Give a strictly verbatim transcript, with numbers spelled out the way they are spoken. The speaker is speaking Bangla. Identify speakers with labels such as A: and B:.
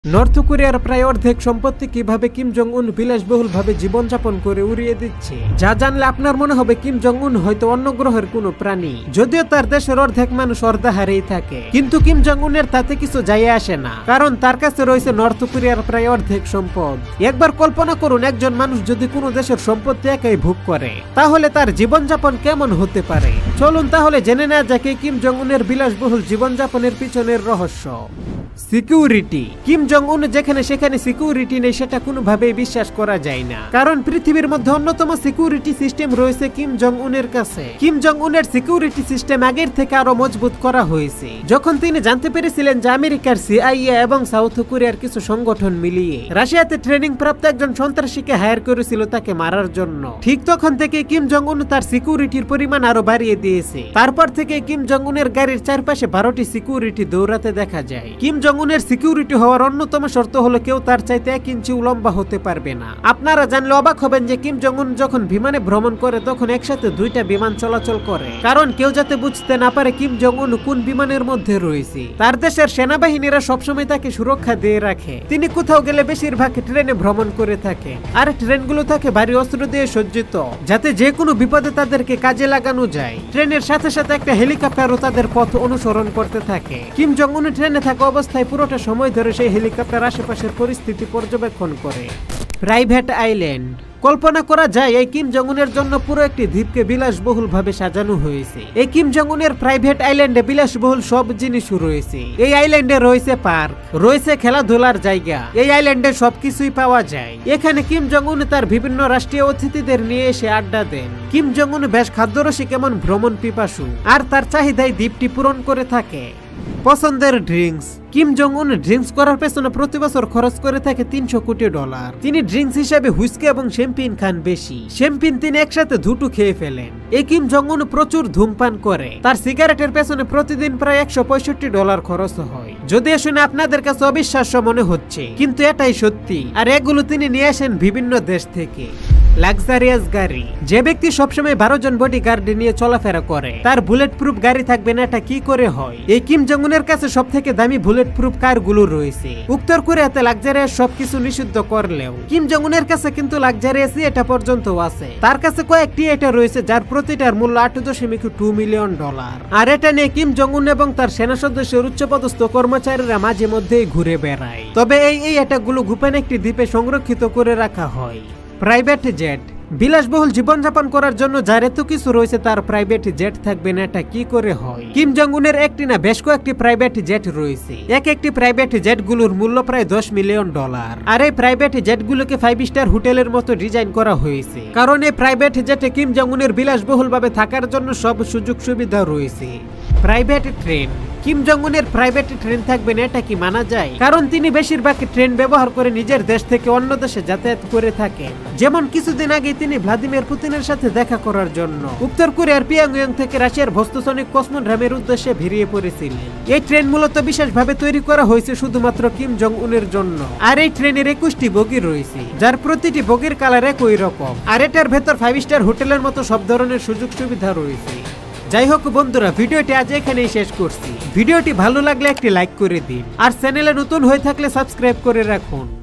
A: নর্থ কোরিয়ার প্রায় অর্ধেক সম্পত্তি কিভাবে কিম জং উন বিলাসবহুলভাবে জীবনযাপন করে উড়িয়ে দিচ্ছে, যা জানলে আপনার মনে হবে কিম জং উন হয়তো অন্য গ্রহের কোনো প্রাণী। যদিও তার দেশের অর্ধেক মানুষ অর্ধাহারেই থাকে, কিন্তু কিম জং উনের তাতে কিছু যায় আসে না, কারণ তার কাছে রয়েছে নর্থ কোরিয়ার প্রায় অর্ধেক সম্পদ। একবার কল্পনা করুন, একজন মানুষ যদি কোনো দেশের সম্পত্তি একাই ভোগ করে, তাহলে তার জীবনযাপন কেমন হতে পারে। চলুন তাহলে জেনে নেওয়া যাক কিম জং উনের বিলাসবহুল জীবনযাপনের পিছনের রহস্য। সিকিউরিটি। কিম জং উন যেখানে সেখানে সিকিউরিটি নেই সেটা কোনোভাবেই বিশ্বাস করা যায় না, কারণ পৃথিবীর মধ্যে অন্যতম সিকিউরিটি সিস্টেম রয়েছে কিম জং উনের কাছে। কিম জং উনের সিকিউরিটি সিস্টেম আগের থেকে আরো মজবুত করা হয়েছে যখন তিনি জানতে পেরেছিলেন যে আমেরিকার সিআইএ এবং সাউথ কোরিয়ার কিছু সংগঠন মিলিয়ে রাশিয়াতে ট্রেনিং প্রাপ্ত একজন সন্ত্রাসীকে হায়ার করেছিল তাকে মারার জন্য। ঠিক তখন থেকে কিম জং উন তার সিকিউরিটির পরিমাণ আরো বাড়িয়ে দিয়েছে। তারপর থেকে কিম জং উনের গাড়ির চারপাশে বারোটি সিকিউরিটি দৌড়াতে দেখা যায়। কিম জং উনের সিকিউরিটি হওয়ার অন্যতম শর্ত হলো কেউ তার চাইতে এক ইঞ্চি লম্বা হতে পারবে না। আপনারা জানলে অবাক হবেন যে কিম জং উন যখন বিমানে ভ্রমণ করে তখন একসাথে দুইটা বিমান চলাচল করে, কারণ কেউ যাতে বুঝতে না পারে কিম জং উন কোন বিমানের মধ্যে রয়েছে। তার দেশের সেনাবাহিনীরা সবসময় তাকে সুরক্ষা দিয়ে রাখে। তিনি কোথাও গেলে বেশিরভাগ ট্রেনে ভ্রমণ করে থাকে, আর ট্রেনগুলো থাকে ভারী অস্ত্র দিয়ে সজ্জিত, যাতে যে কোনো বিপদে তাদেরকে কাজে লাগানো যায়। ট্রেনের সাথে সাথে একটা হেলিকপ্টারও তাদের পথ অনুসরণ করতে থাকে। কিম জং উন ট্রেনে থাকা অবস্থায় পুরোটা সময় ধরে সেই হেলিকপ্টার আশেপাশের পরিস্থিতি পর্যবেক্ষণ করে। Private island. কল্পনা করা যায় এই কিম জং উনের জন্য পুরো একটি দ্বীপকে বিলাসবহুল ভাবে সাজানো হয়েছে। এই কিম জং উনের প্রাইভেট আইল্যান্ডে বিলাসবহুল সব জিনিসও রয়েছে। এই আইল্যান্ডে রয়েছে পার্ক, রয়েছে খেলাধুলার জায়গা। এই আইল্যান্ডে সবকিছুই পাওয়া যায়। এখানে কিম জং উন তার বিভিন্ন রাষ্ট্রীয় অতিথিদের নিয়ে এসে আড্ডা দেন। কিম জং উন বেশ খাদ্যরসিক এমন ভ্রমণ পিপাসু, আর তার চাহিদায় দ্বীপটি পূরণ করে থাকে। পছন্দের ড্রিঙ্কস। কিম জং উন ড্রিঙ্কস করার পেছনে প্রতি বছর খরচ করে থাকে তিনশো কোটি ডলার। তিনি ড্রিঙ্কস হিসেবে হুইস্কি এবং শ্যাম্পেন খান বেশি। শ্যাম্পেন তিনি একসাথে দুটো খেয়ে ফেলেন। এই কিম জং উন প্রচুর ধূমপান করে। তার সিগারেটের পেছনে প্রতিদিন প্রায় একশো পঁয়ষট্টি ডলার খরচ হয়। যদিও শুনে আপনাদের কাছে অবিশ্বাস্য মনে হচ্ছে, কিন্তু এটাই সত্যি। আর এগুলো তিনি নিয়ে আসেন বিভিন্ন দেশ থেকে। লাক্সারিয়াস গাড়ি। যে ব্যক্তি সবসময় বারো জন বডি গার্ড নিয়ে চলাফেরা করে, তার বুলেট প্রুফ গাড়ি থাকবে না, এটা কি করে হয়? এই কিম জং উনের কাছে সব থেকে দামি বুলেট প্রুফ কার গুলো রয়েছে। উত্তর কোরিয়াতে লাক্সারিয়াস সবকিছু নিষিদ্ধ করলেও কিম জং উনের কাছে কিন্তু লাক্সারিয়াস এটা পর্যন্ত আছে। তার কাছে কয়েকটি এটা রয়েছে যার প্রতিটার মূল্য আট দশমিক টু মিলিয়ন ডলার। আর এটা নিয়ে কিম জং উন এবং তার সেনা সদস্যের উচ্চপদস্থ কর্মচারীরা মাঝে মধ্যেই ঘুরে বেড়ায়। তবে এই এই এটাগুলো গোপন একটি দ্বীপে সংরক্ষিত করে রাখা হয়। Private jet. বিলাসবহুল জীবনযাপন করার জন্য যার এত কিছু রয়েছে তার প্রাইভেট জেট থাকবে না, এটা কি করে হয়? কিম জং উনের একটি না বেশ কয়েকটি প্রাইভেট জেট রয়েছে। এক একটি প্রাইভেট জেট গুলোর মূল্য প্রায় দশ মিলিয়ন ডলার। আর এই প্রাইভেট জেট গুলোকে ফাইভ স্টার হোটেলের মতো ডিজাইন করা হয়েছে, কারণ এই প্রাইভেট জেটে কিম জং উনের বিলাসবহুল ভাবে থাকার জন্য সব সুযোগ সুবিধা রয়েছে। Private train. কিম জং উনের প্রাইভেট ট্রেন থাকবে না, এটা কি মানা যায়? কারণ তিনি বেশিরভাগ ট্রেন ব্যবহার করে নিজের দেশ থেকে অন্য দেশে যাতায়াত করে থাকেন। যেমন কিছুদিন আগে তিনি ভ্লাদিমির পুতিনের সাথে দেখা করার জন্য উত্তর কোরিয়ার পিয়ংইয়ং থেকে রাশিয়ার ভস্তসনিক কসমোড্রোমের উদ্দেশ্যে বেরিয়ে পড়েছিলেন। এই ট্রেন মূলত বিশেষভাবে তৈরি করা হয়েছে শুধুমাত্র কিম জং উনের জন্য। আর এই ট্রেনের একুশটি বগি রয়েছে, যার প্রতিটি বগির কালার একই রকম। আর এটার ভেতর ফাইভ স্টার হোটেলের মতো সব ধরনের সুযোগ সুবিধা রয়েছে। যাই হোক বন্ধুরা, ভিডিওটি আজ এখানেই শেষ করছি। ভিডিওটি ভালো লাগলে একটি লাইক করে দিন, আর চ্যানেলে নতুন হয়ে থাকলে সাবস্ক্রাইব করে রাখুন।